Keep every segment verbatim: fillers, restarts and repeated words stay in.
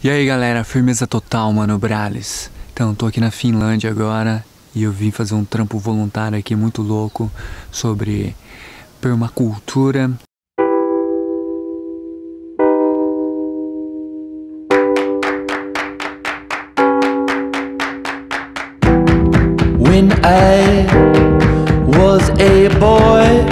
E aí galera, firmeza total, Mano Brales. Então, tô aqui na Finlândia agora e eu vim fazer um trampo voluntário aqui muito louco sobre permacultura. When I was a boy,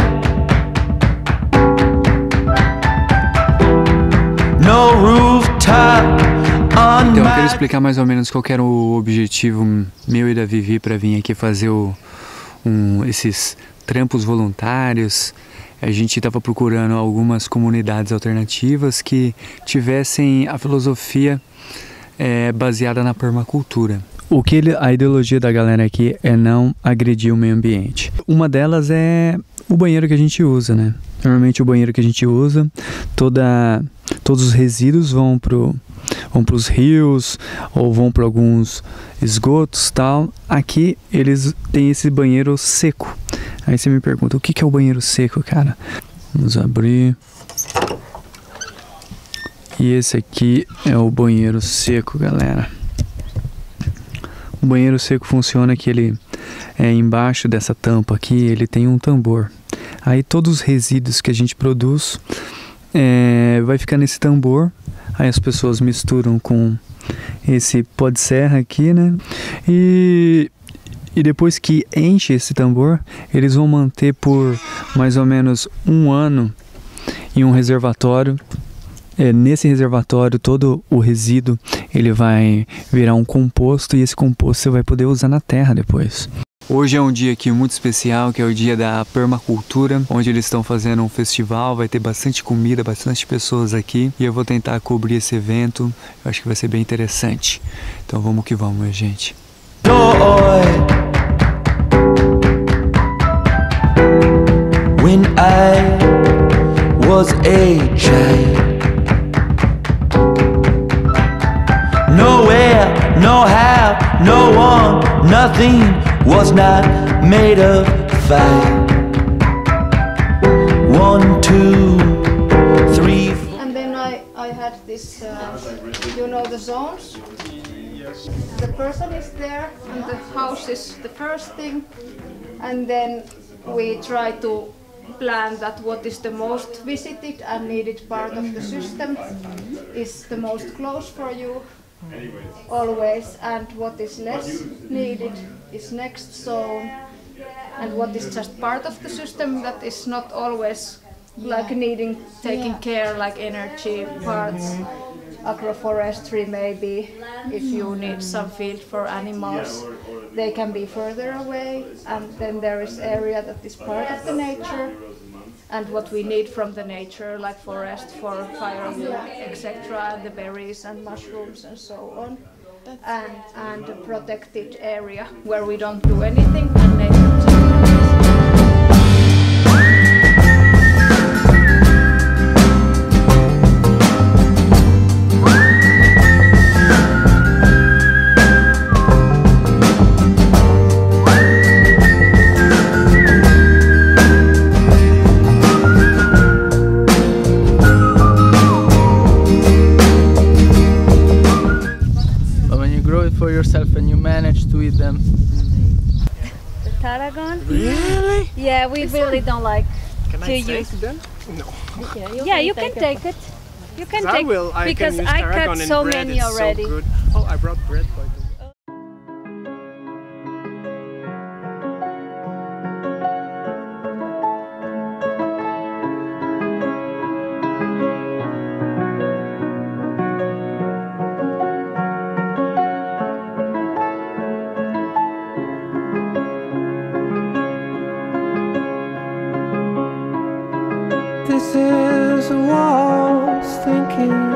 no rooftop on Então eu my... quero explicar mais ou menos qual que era o objetivo meu e da Vivi para vir aqui fazer o, um, esses trampos voluntários. A gente estava procurando algumas comunidades alternativas que tivessem a filosofia é, baseada na permacultura. O que ele, a ideologia da galera aqui é não agredir o meio ambiente. Uma delas é o banheiro que a gente usa, né? Normalmente o banheiro que a gente usa, toda, todos os resíduos vão pro, vão para os rios ou vão para alguns esgotos, tal. Aqui eles têm esse banheiro seco. Aí você me pergunta, o que que é o banheiro seco, cara? Vamos abrir. E esse aqui é o banheiro seco, galera. O banheiro seco funciona que ele é embaixo dessa tampa aqui, ele tem um tambor. Aí todos os resíduos que a gente produz é, vai ficar nesse tambor. Aí as pessoas misturam com esse pó de serra aqui, né? E, e depois que enche esse tambor, eles vão manter por mais ou menos um ano em um reservatório. É, nesse reservatório, todo o resíduo ele vai virar um composto e esse composto você vai poder usar na terra depois. Hoje é um dia aqui muito especial, que é o dia da permacultura, onde eles estão fazendo um festival, vai ter bastante comida, bastante pessoas aqui e eu vou tentar cobrir esse evento, eu acho que vai ser bem interessante. Então vamos que vamos, minha gente. When I was a child, nowhere, no how, no one, nothing was not made of fire. One, two, three. And then I, I had this, uh, you know, the zones. The person is there and the house is the first thing. And then we try to plan that what is the most visited and needed part of the system is the most close for you. Always, and what is less needed is next zone, and what is just part of the system that is not always like needing taking care, like energy parts, agroforestry maybe, if you need some field for animals, they can be further away, and then there is area that is part of the nature and what we need from the nature, like forest for firewood, et cetera, the berries and mushrooms and so on. And, and a protected area where we don't do anything and nature. For yourself and you manage to eat them. The tarragon? Really? Yeah, we This really one? don't like Can to I use. take them? No. Yeah, you, yeah, can, you take can it. take it. You can I take will. I because can use I tarragon cut in so bread. many It's already. So good. Oh, I brought bread by the way. This is what I was thinking.